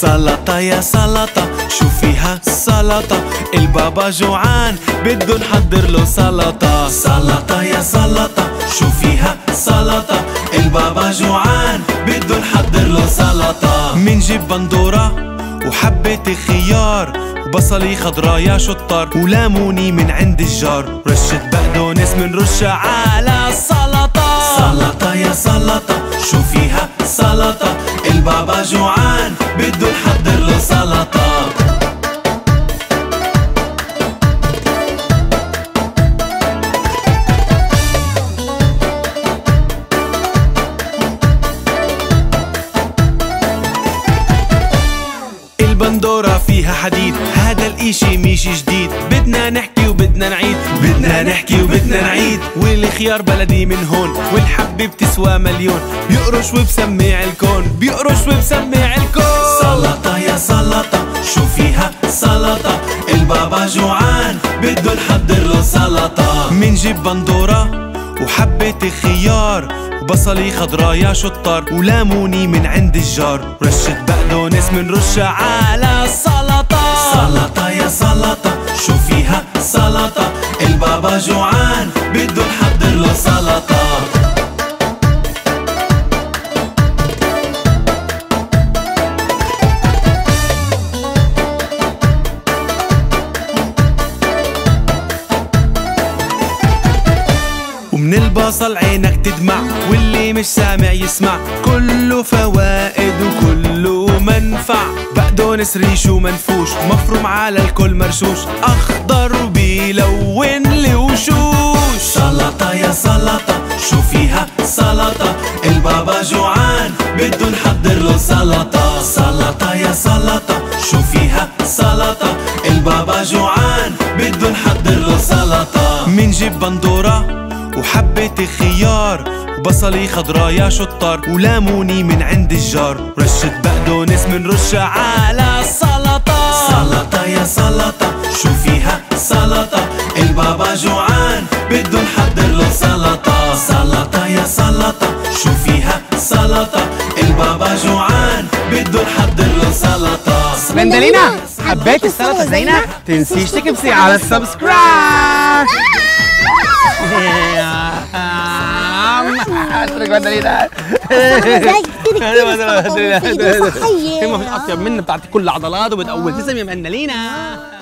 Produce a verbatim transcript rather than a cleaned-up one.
سلطة يا سلطة شو فيها سلطة، البابا جوعان بده نحضر له سلطة. سلطة يا سلطة شو فيها سلطة، البابا جوعان بده نحضر له سلطة. منجيب بندورة وحبة خيار وبصلي خضرايا شطار وليموني من عند الجار، رشة بقدونس من رشة على السلطة. سلطة يا سلطة شو فيها سلطة، البابا جوعان بده نحضر له سلطة. البندورة فيها حديد، هذا الاشي مش جديد، بدنا نحكي وبدنا نعيد، بدنا نحكي وبدنا نعيد. والخيار بلدي من هون والحبة بتسوى مليون، بيقرش وبسمع الكون، بيقرش وبسمع الكون. سلطة يا سلطة شو فيها سلطة، البابا جوعان بده نحضر له سلطة. منجيب بندورة وحبة خيار وبصلي خضرايا شطار وليموني من عند الجار، رشة بقدونس من رشة على السلطة. سلطة يا سلطة شو فيها سلطة، البابا جوعان بده نحضر له سلطة. ومن البصل عينك تدمع واللي مش سامع يسمع، كله فوائد وكله منفع. بقدونس ريشه منفوش مفروم على الكل مرشوش، اخضر وبيلون الوشوش. سلطة يا سلطة شو فيها سلطة، البابا جوعان بده نحضر له سلطة. سلطة يا سلطة شو فيها سلطة، البابا جوعان بده نحضر له سلطة. منجيب بندورة وحبة خيار وبصلي خضرايا شطار وليموني من عند الجار، رشة بقدونس من رشة على السلطة. سلطة يا سلطة شو فيها سلطة، البابا جوعان بده نحضر له سلطة. سلطة يا سلطة شو فيها سلطة، البابا جوعان بده نحضر له سلطة. مندلينا حبيت السلطة زينة؟ تنسيش تكبسي على السبسكرايب. اترك مندلينا. هي ما في اطيب منها، بتعطي كل العضلات وبتقوي. تسلم يا مندلينا.